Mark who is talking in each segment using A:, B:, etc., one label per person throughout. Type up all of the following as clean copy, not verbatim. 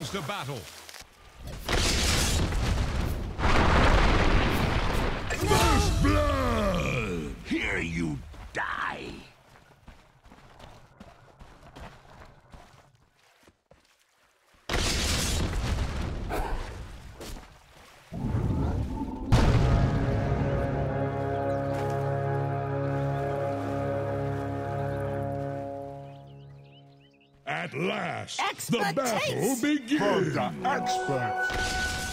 A: The battle.
B: First blood! Here you die! At last, the battle begins!
C: From the experts!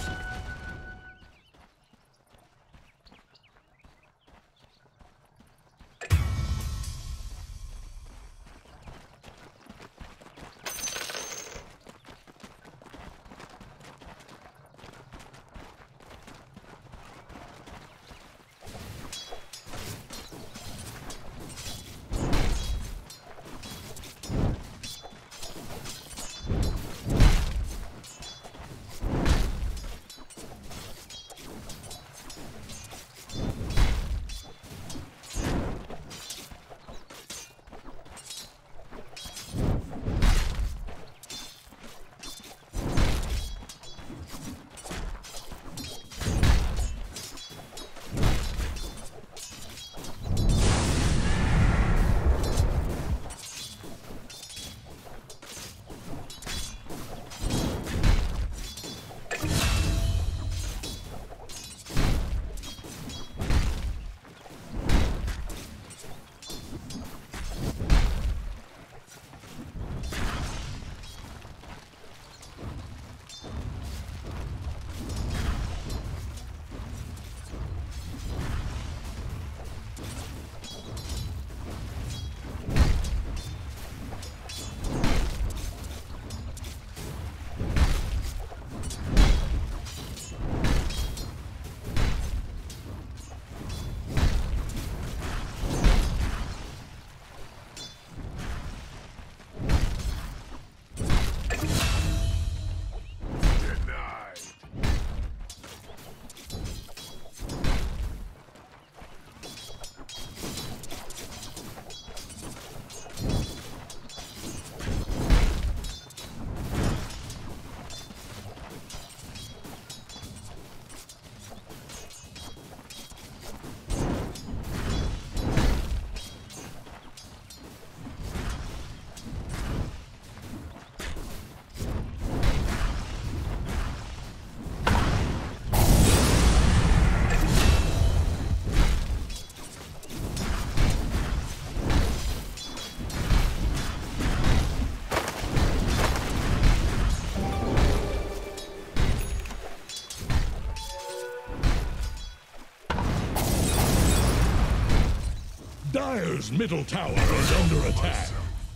B: Dire's middle tower is under attack.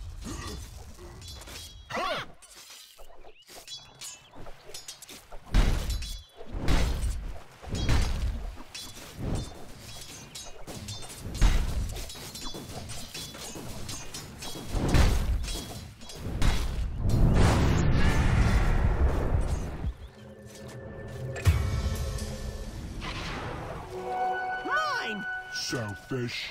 D: Mine!
C: Selfish.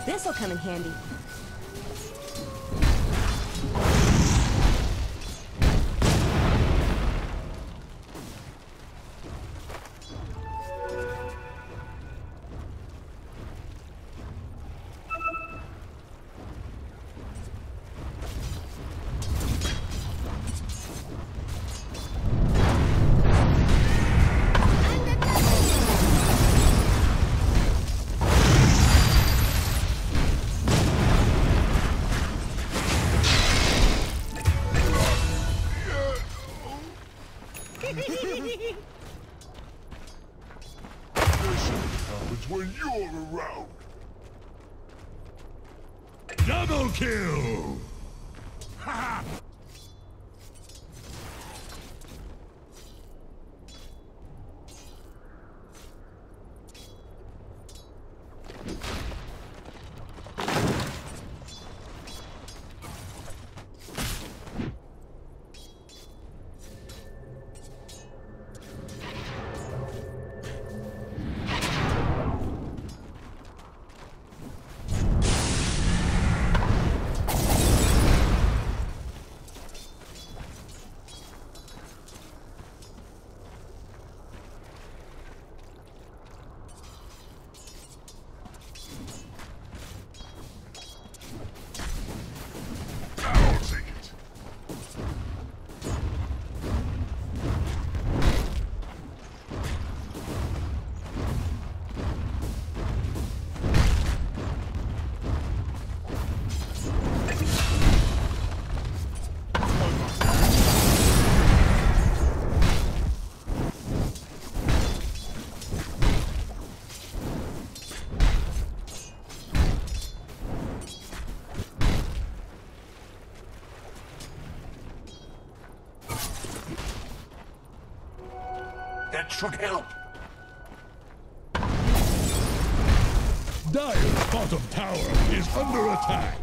A: This'll come in handy.
C: This only happens when you're around.
B: Double kill! Ha!
C: I'll take it.
B: That should help. Dire's bottom tower is under attack.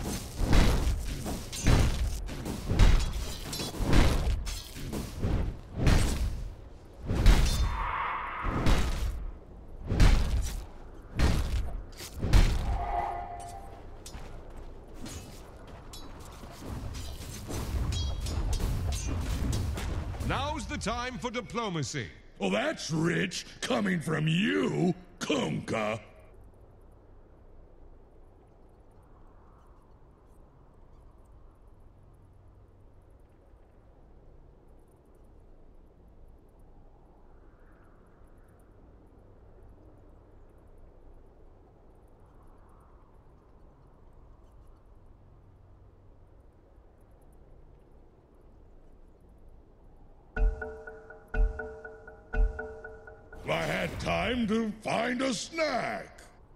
E: Now's the time for diplomacy.
B: Well, that's rich coming from you, Kunkka. I had time to find a snack.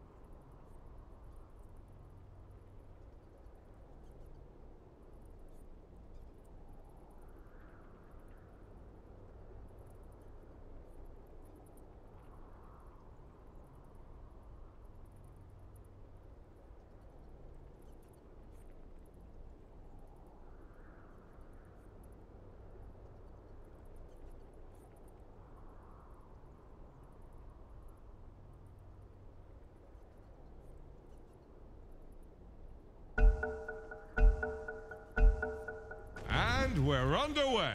E: And we're underway.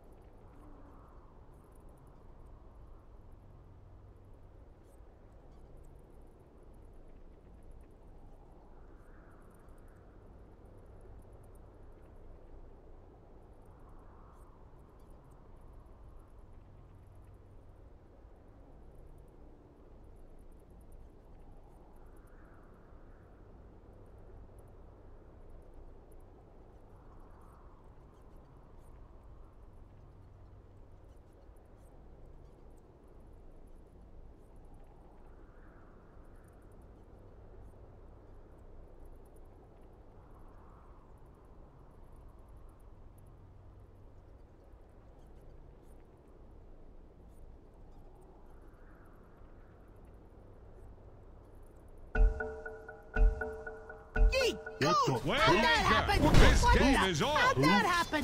C: What the?
E: Well,
D: How'd that happen?
E: this
D: What
E: game
D: the-
E: is on.
D: How'd that happen?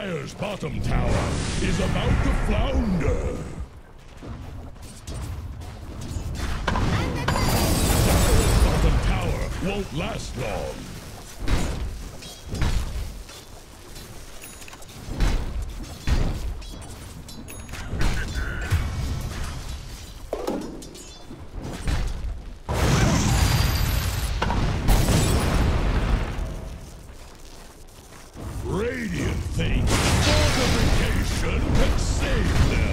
B: Dire's bottom tower is about to flounder. Dire's bottom tower won't last long. Radiant think fortification can save them.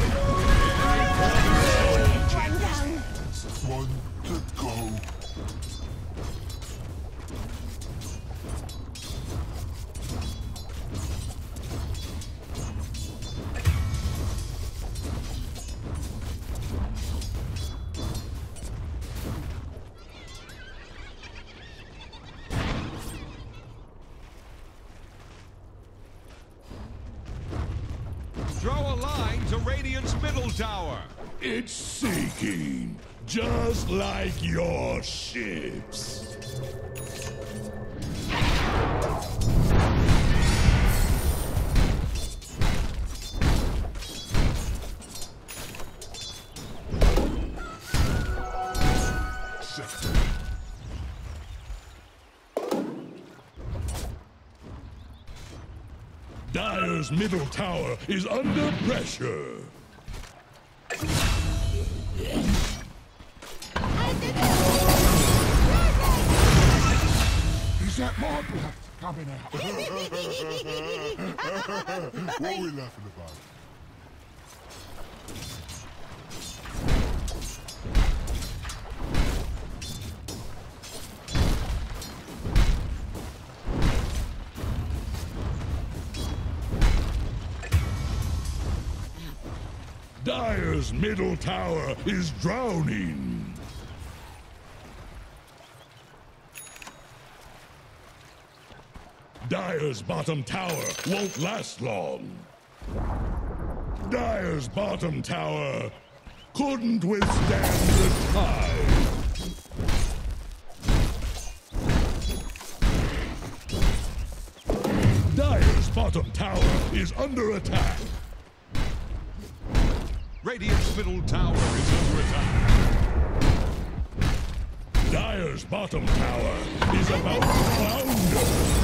C: One to go.
E: Throw a line to Radiant's middle tower.
B: It's sinking, just like your ships. Dire's middle tower is under pressure.
C: Is that my blood coming out? What are we laughing about?
B: Dire's middle tower is drowning. Dire's bottom tower won't last long. Dire's bottom tower couldn't withstand the tide. Dire's bottom tower is under attack.
E: Radiant's middle tower is under attack.
B: Dire's bottom tower is about to flounder.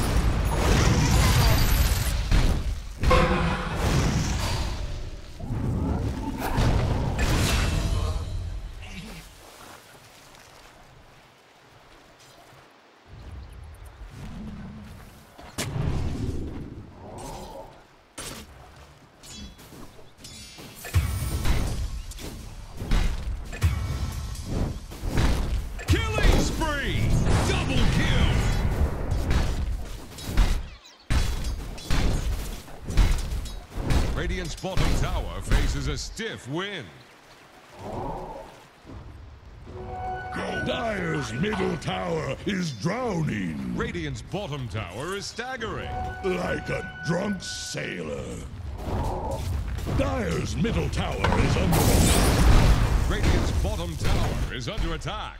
E: Radiant's bottom tower faces a stiff wind.
B: Dire's middle tower is drowning.
E: Radiant's bottom tower is staggering.
B: Like a drunk sailor. Dire's middle tower is under attack.
E: Radiant's bottom tower is under attack.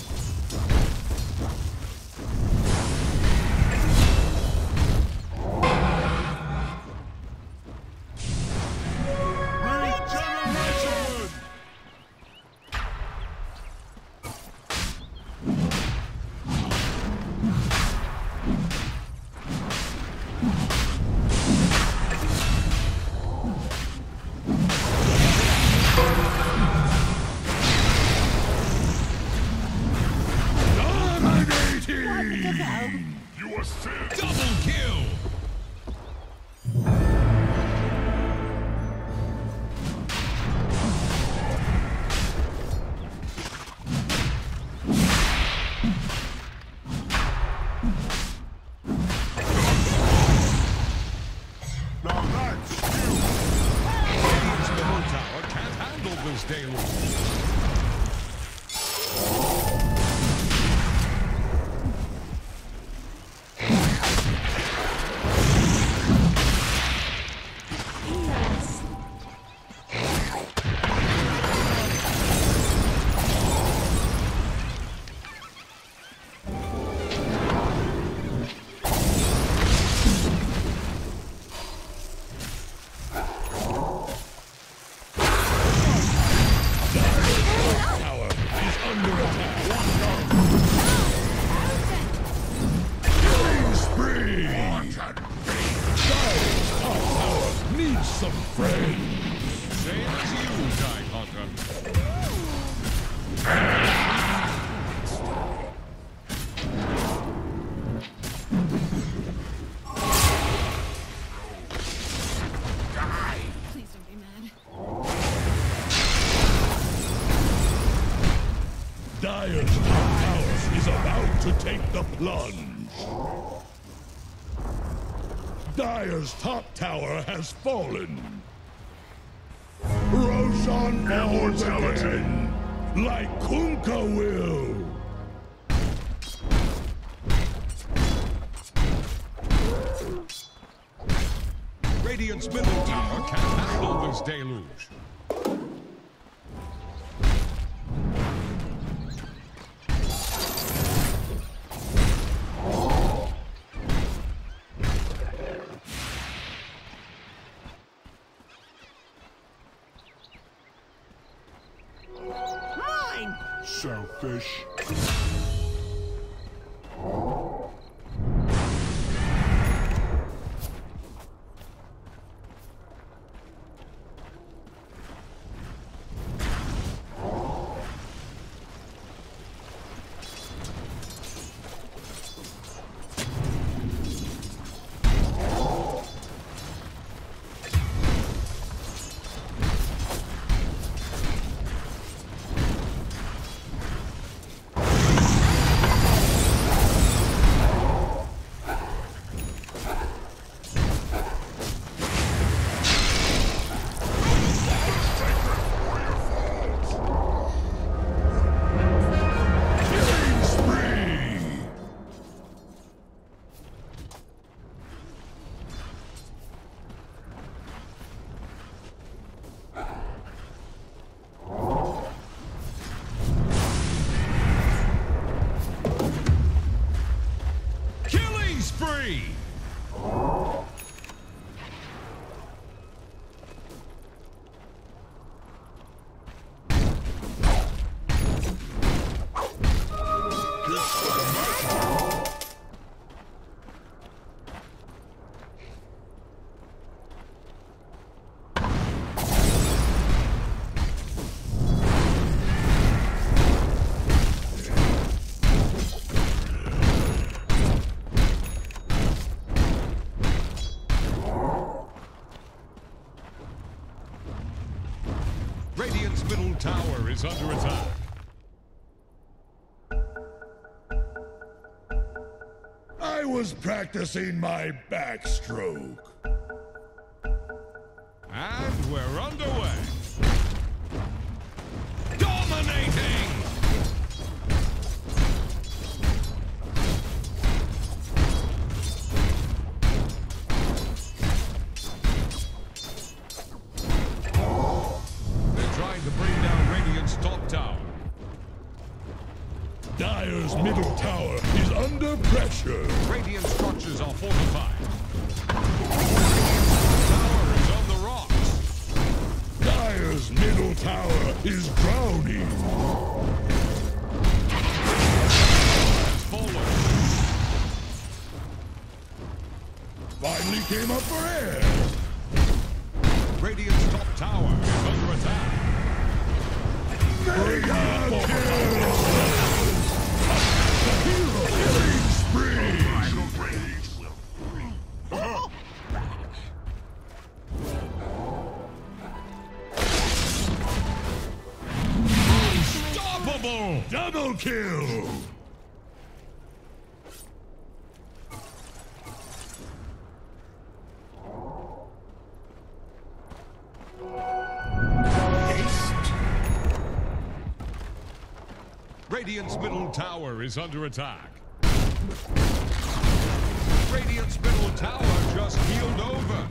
C: You are sick.
E: Double kill!
C: Now that's you.
E: Radiant's middle tower can't handle this deluge.
B: to take the plunge. Dire's top tower has fallen. Roshan falls again, like Kunkka will.
E: Radiant's middle tower can't handle this deluge.
D: Mine!
C: Selfish.
E: Spree! Radiant's middle tower is under attack.
B: I was practicing my backstroke.
E: And we're underway. Dominating! To bring down Radiant's top tower.
B: Dire's middle tower is under pressure.
E: Radiant structures are fortified. Tower is on the rocks.
B: Dire's middle tower is drowning.
E: Has fallen.
B: Finally came up for air.
E: Radiant's top tower is under attack.
B: Mega kill! Hero killing spree!
E: Unstoppable!
B: Double kill!
E: Radiant's middle tower is under attack. Radiant's middle tower just healed over.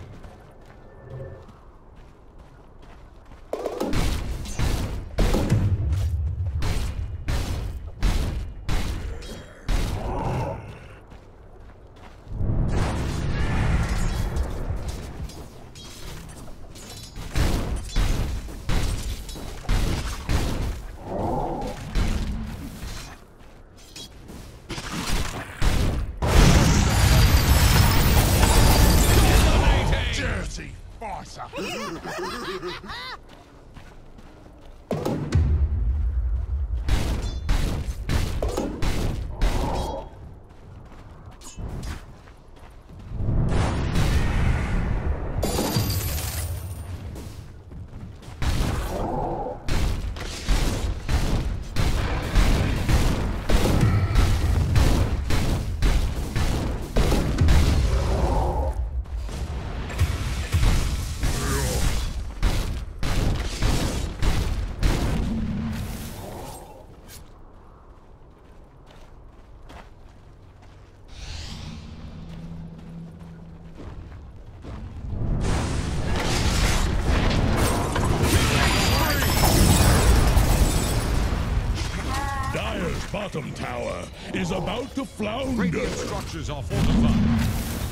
C: Dirty farcer.
B: bottom tower is about to flounder.
E: Radiant structures are fortified.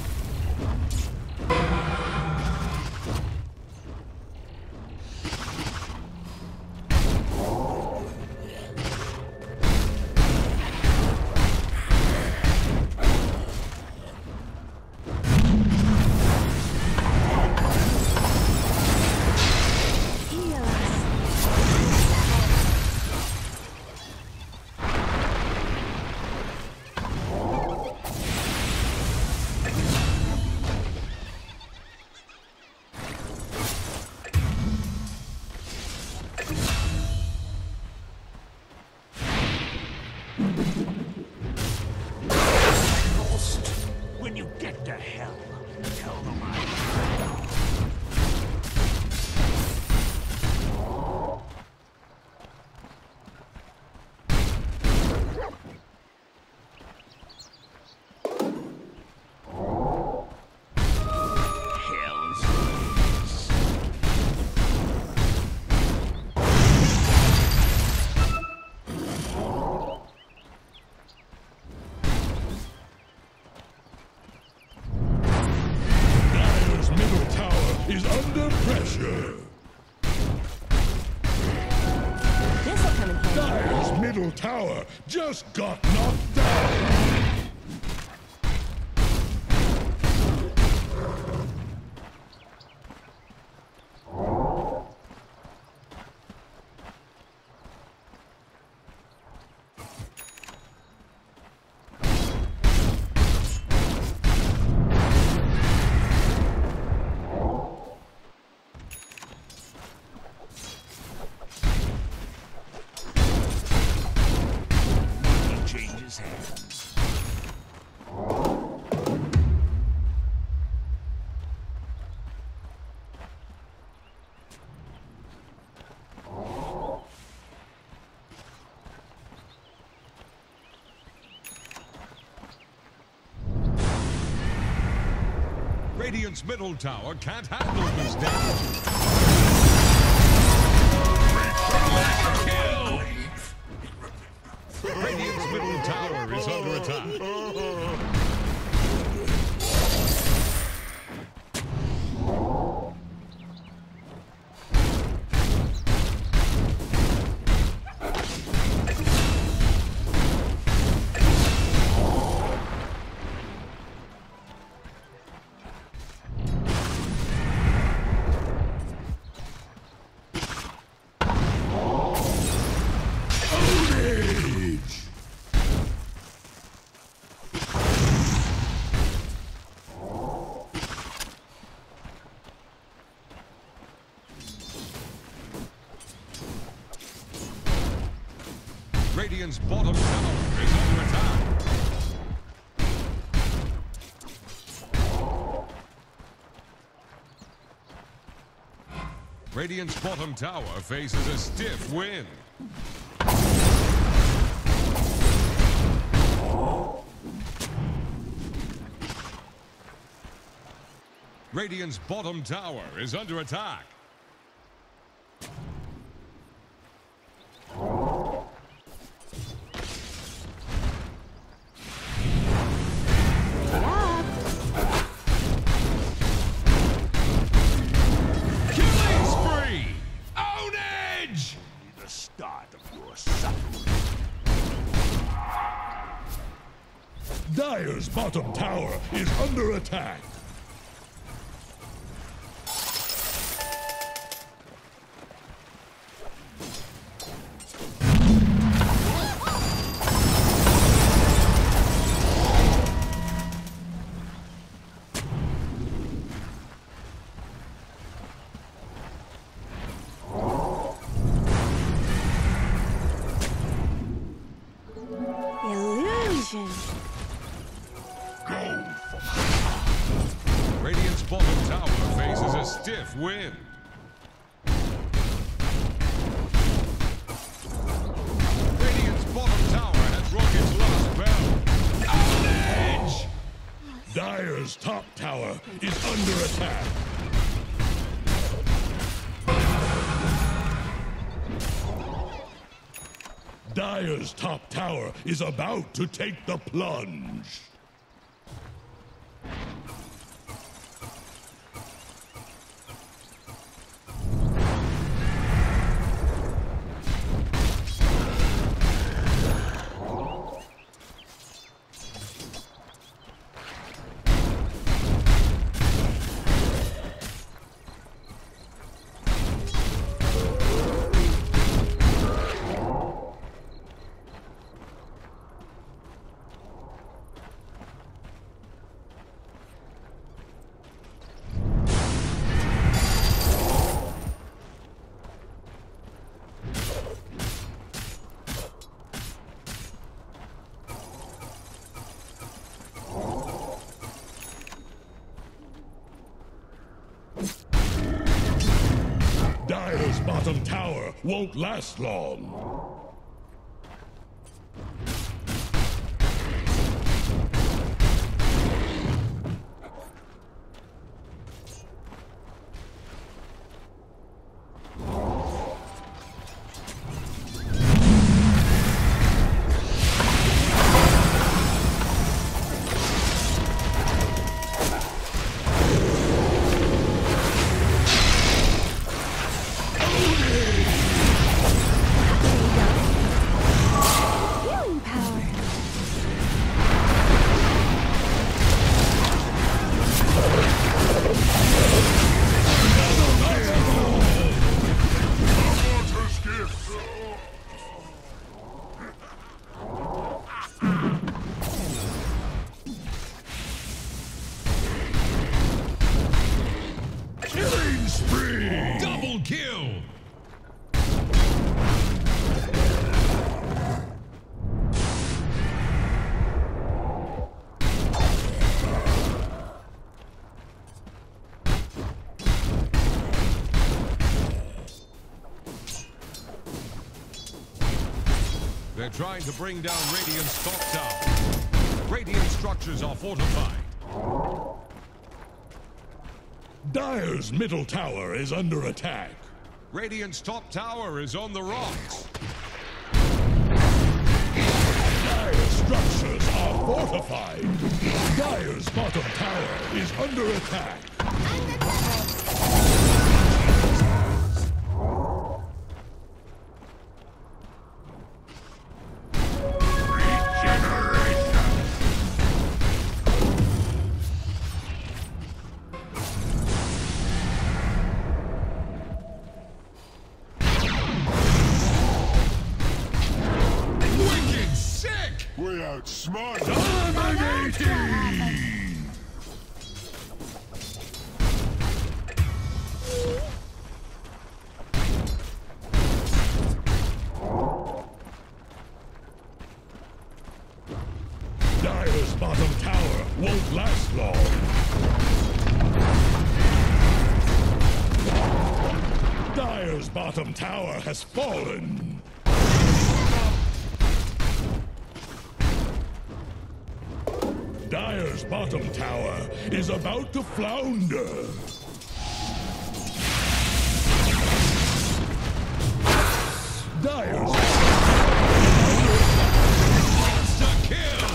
D: When you get to hell, tell them I...
B: Is under pressure.
A: This'll come in handy.
B: Dire's middle tower just got knocked down.
D: Hands.
E: Radiant's middle tower can't handle this damage. Kill! Radiant's middle tower is under attack. Radiant's bottom tower is under attack. Radiant's bottom tower faces a stiff wind. Radiant's bottom tower is under attack.
B: Dire's bottom tower is under attack.
A: Illusion.
E: Radiant's bottom tower faces a stiff wind. Radiant's bottom tower has rung its last bell. On edge!
B: Dire's top tower is under attack. Dire's top tower is about to take the plunge. Dire's bottom tower won't last long.
E: Double kill! They're trying to bring down Radiant's top tower. Radiant structures are fortified.
B: Dire's middle tower is under attack.
E: Radiant's top tower is on the rocks.
B: Dire's structures are fortified. Dire's bottom tower is under attack.
C: We outsmart.
B: Dominating! Dire's bottom tower won't last long. Dire's bottom tower has fallen. Dire's bottom tower is about to flounder. Dire's
E: Monster kill!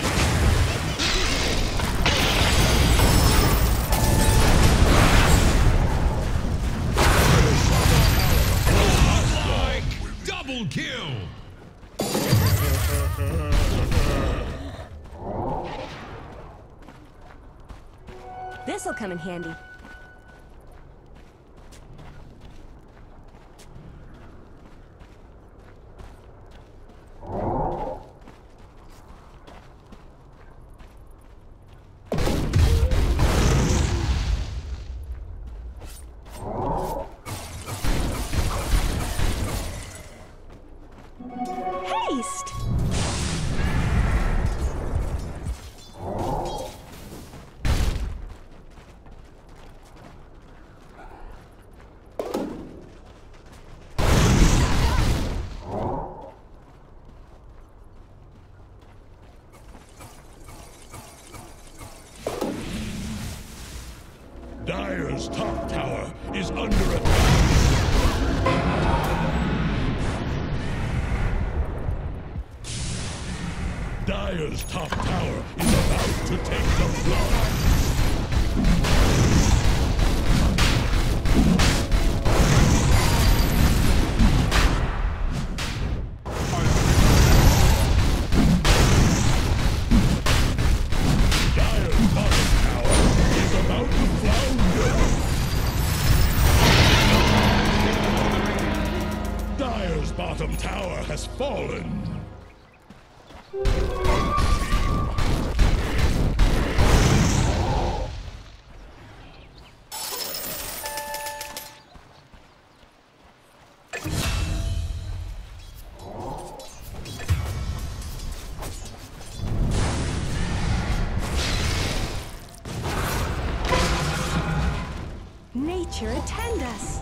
E: Like double kill!
A: This'll come in handy. Haste!
B: Dire's top tower is under attack. Dire's top tower is about to take the flood. Dire's bottom tower is about to flounder. Dire's bottom tower has fallen.
A: Nature attend us.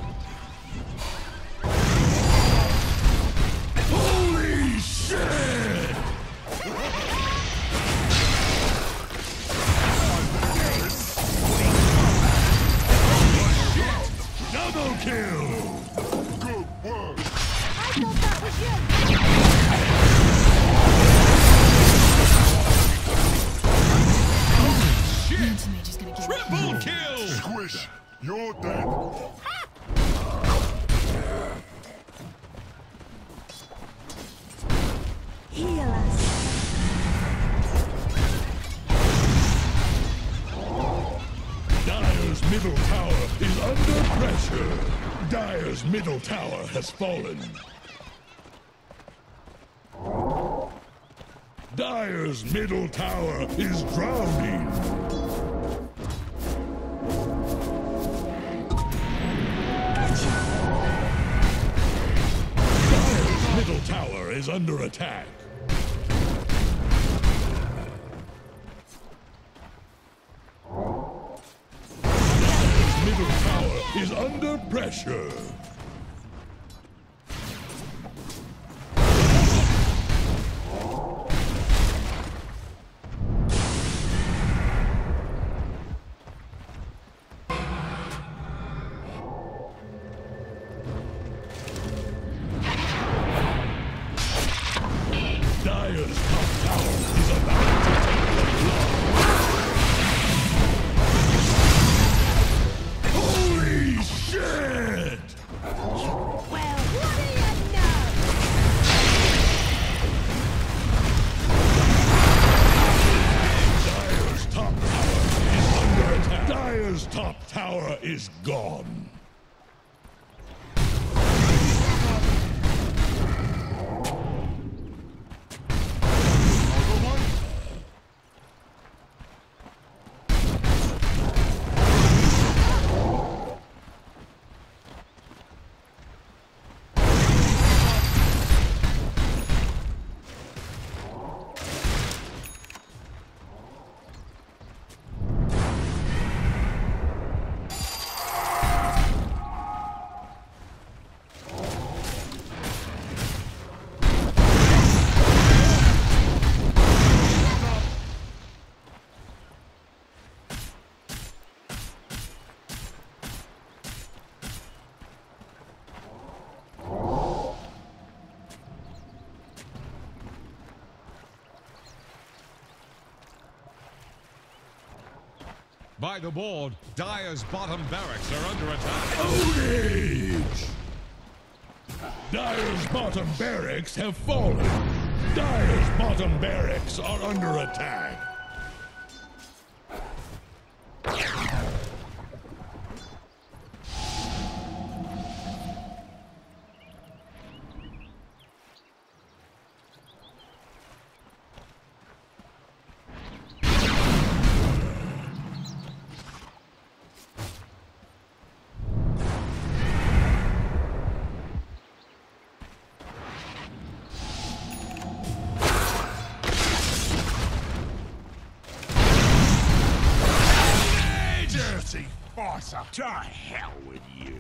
B: Holy shit! Double kill!
C: Good work.
A: I thought that was you.
E: Triple kill!
C: Squish. You're dead.
A: Heal us.
B: Dire's middle tower is under pressure. Dire's middle tower has fallen. Dire's middle tower is drowning. Dire's middle tower is under attack. Dire's middle tower is under pressure. Dire's top tower is about to take the flood. Holy shit!
A: Well, what do you know?
B: Dire's top tower is under attack. Dire's top tower is gone.
E: By the board, Dire's bottom barracks are under attack.
B: Ownage! Dire's bottom barracks have fallen. Dire's bottom barracks are under attack.
C: Dirty farcer. To hell with you.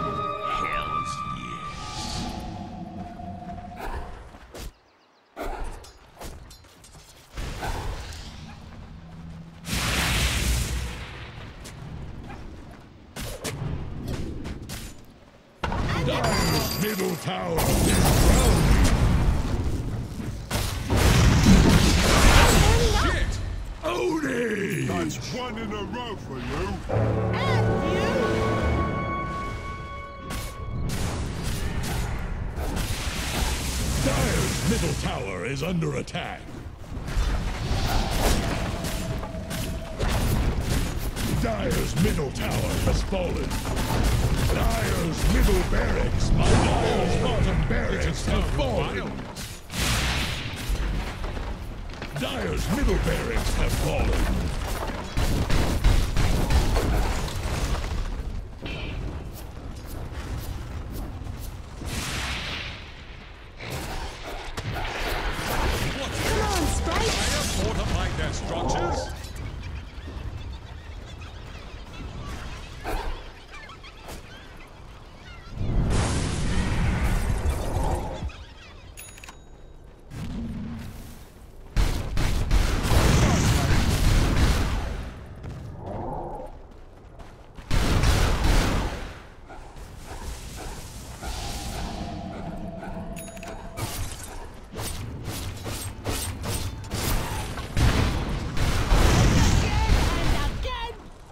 C: Hells yes.
B: middle tower is drowning.
E: Shit!
B: Oni!
C: That's one in a row for you.
A: And you!
B: Dire's middle tower is under attack. Dire's middle tower has fallen. Dire's middle barracks, my Dire's bottom barracks have fallen. Dire's middle barracks have fallen.
A: Come on, Sprite!
E: Fortify their structures?
A: And again!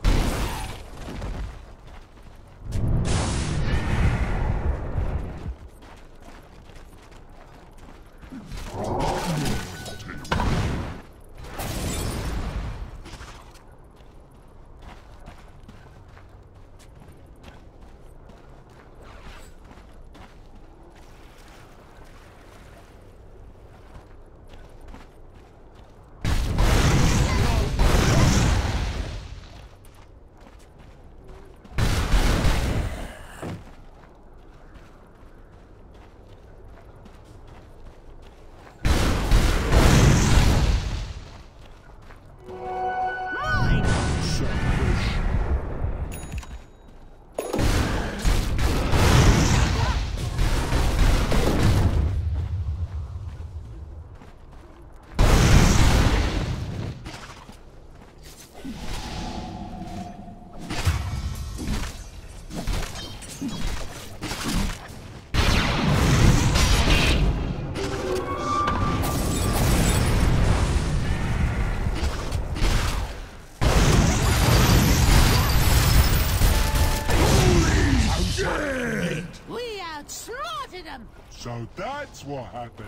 A: Mine! We out-slaughtered them!
C: So that's what happened.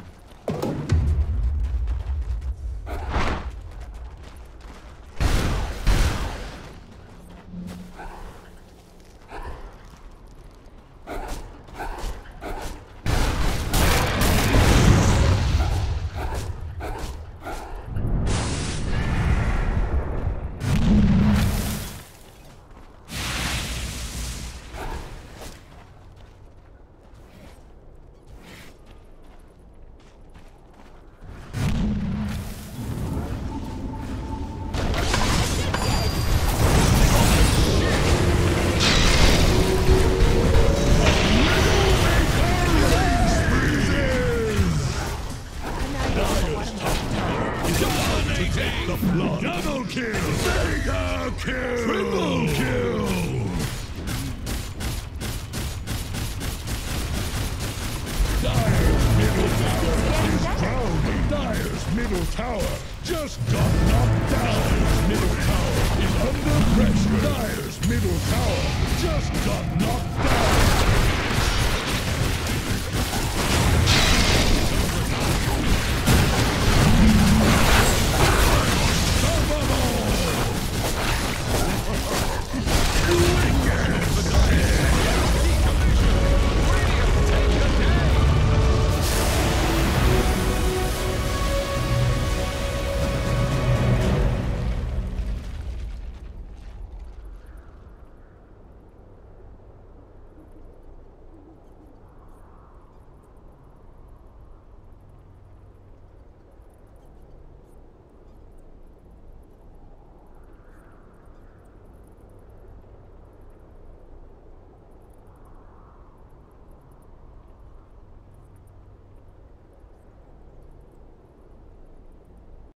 B: The blood. Double kill! Mega kill! Triple kill! Dire's middle tower is drowning. Dire's middle tower just got knocked down. Dire's middle tower is under pressure. Dire's middle tower just got knocked down.